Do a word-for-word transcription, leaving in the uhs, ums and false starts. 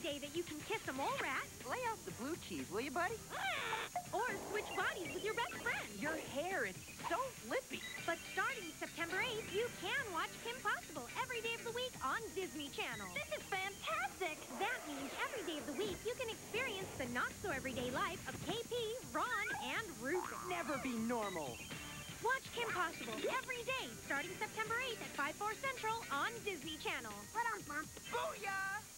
day that you can kiss a mole rat. Lay off the blue cheese, will you, buddy? Or switch bodies with your best friend. Your hair is so flippy. But starting September eighth, you can watch Kim Possible every day of the week on Disney Channel. This is fantastic! That means every day of the week, you can experience the not-so-everyday life of K P, Ron, and Rufus. Never be normal. Watch Kim Possible every day, starting September eighth at five, four Central on Disney Channel. But I'm Booyah!